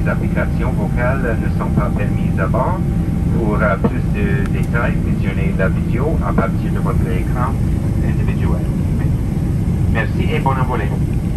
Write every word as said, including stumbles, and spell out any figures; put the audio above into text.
les applications vocales ne sont pas permises à bord. Pour euh, plus de détails, visionnez la vidéo à partir de votre écran individuel. Merci et bon envolée.